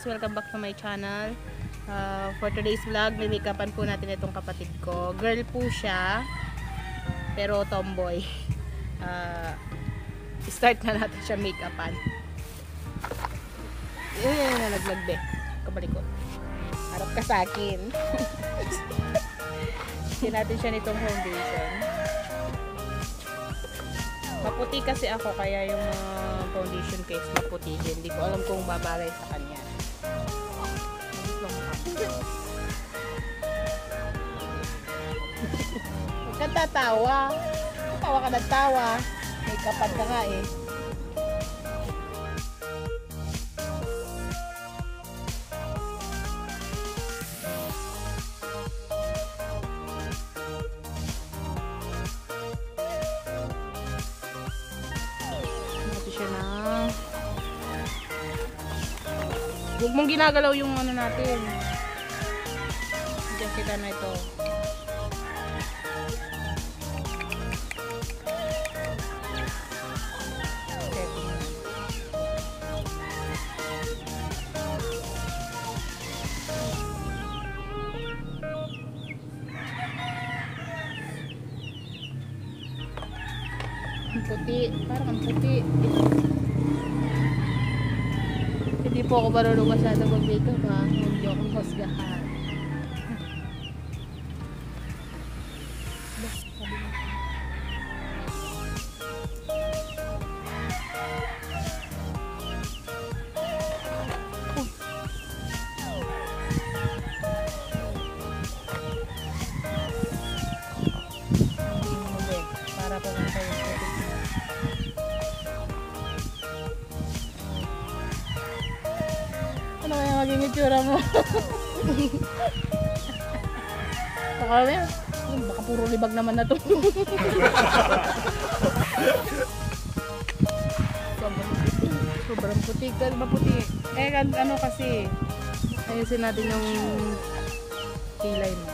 welcome back to my channel. For today's vlog, may-makeupan po natin itong kapatid ko. Girl po siya, pero tomboy. Start na natin siya make-upan. Yun, nalaglag be. Kabalik ko. Harap ka sa akin. Hindi natin siya nitong foundation. Maputi kasi ako, kaya yung foundation case maputi din. Hindi ko alam kung babalay sa kanya. Huwag kang tatawa. Tawa ka ng tawa. May kapad ka nga eh. Huwag mong ginagalaw yung ano natin. Diyan kita na ito. Ang puti. Parang ang puti. Hindi po ako marunong masyado mag-makeup ha. Hindi ako husgahan. Para po mga tayo. Ano kaya maging itsura mo? Baka puro libag naman na to. Sobrang puti. Maputi. Eh, ano kasi, ayusin natin yung kilay mo.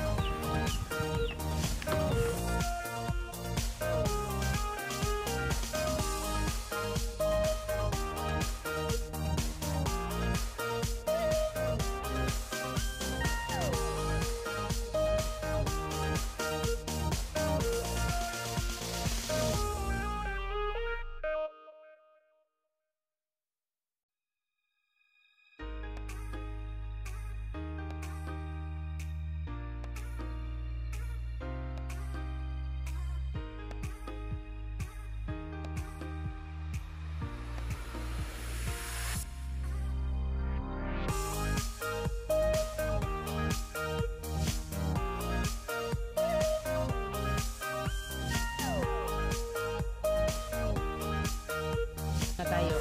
Na tayo.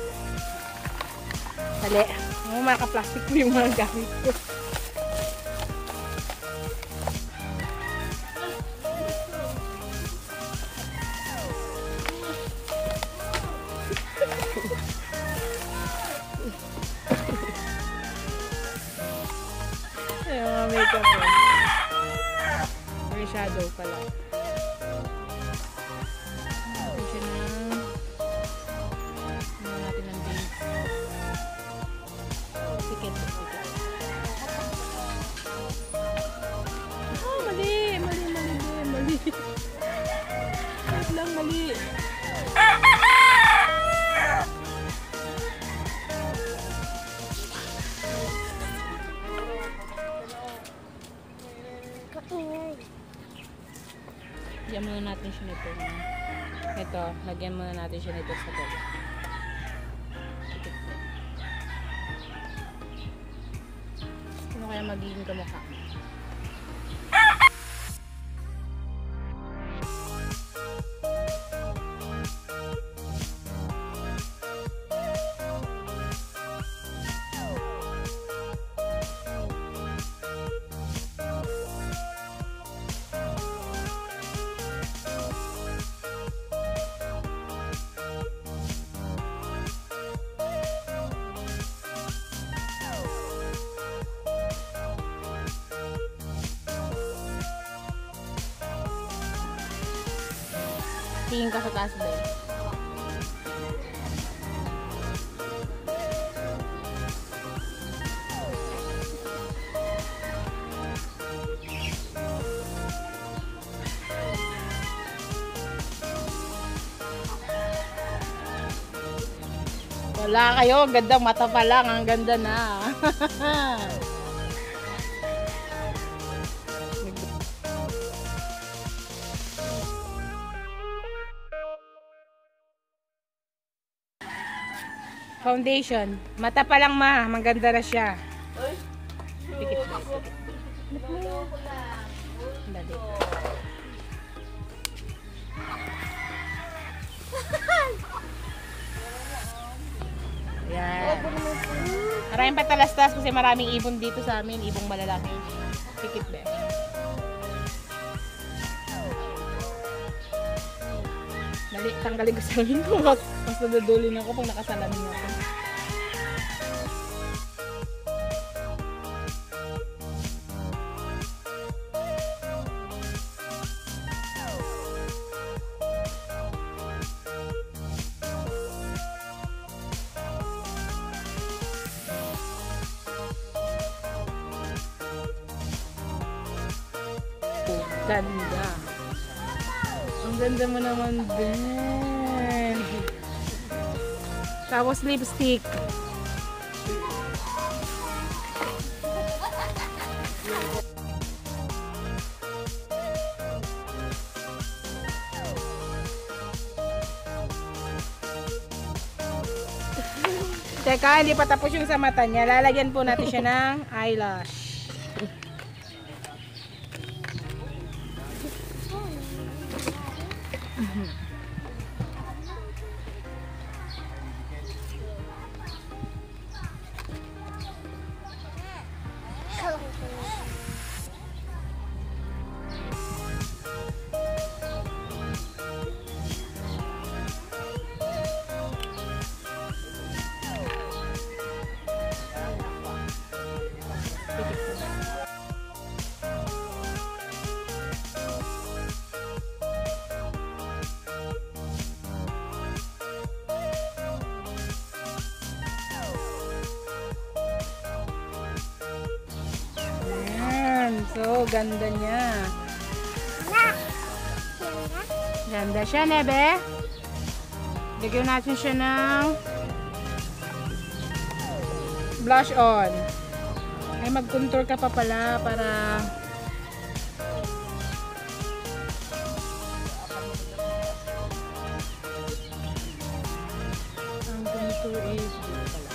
Dali. Maka-plastic po yung mga gamit ko. Ay, mga makeup mo. May shadow pala. Wait lang, mali. Lagyan muna natin siya nito. Ito, lagyan muna natin siya nito sa dulo. Ano kaya magiging kamukha? Tingin ka sa taas ba? Wala kayo, ganda mata pa lang, ang ganda na. Foundation. Mata pa lang ma, maganda na siya. Pikit. Dali. Yan. Maraming patalastas kasi maraming ibon dito sa amin. Ibong malalaki. Pikit ba? Dali, tanggalin ko sa amin ko. Mas nadudulin ako pag nakasalamin ako. Ganda. Ang ganda mo naman din. Tapos lipstick. Teka, hindi pa tapos yung sa mata niya. Lalagyan po natin siya ng eyelash. So, ganda niya. Ganda siya, Nebe. Lagyan natin siya ng blush on. Ay, mag-contour ka pa pala para ang contour is dito pala.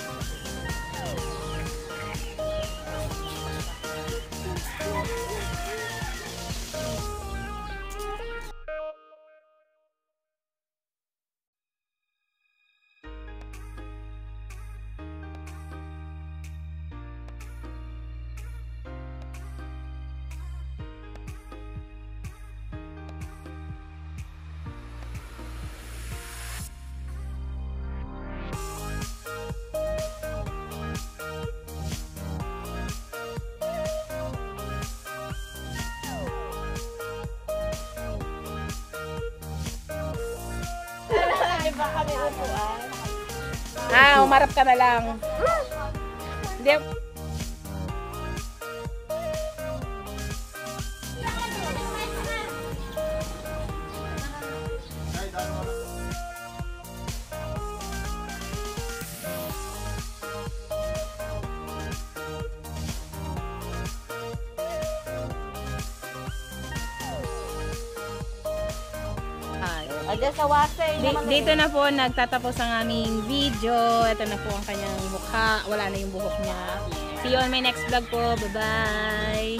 Umarap ka na lang. Hindi. Dito na po nagtatapos ang aming video. Ito na po ang kanyang mukha. Wala na yung buhok niya. See you on my next vlog po. Bye-bye!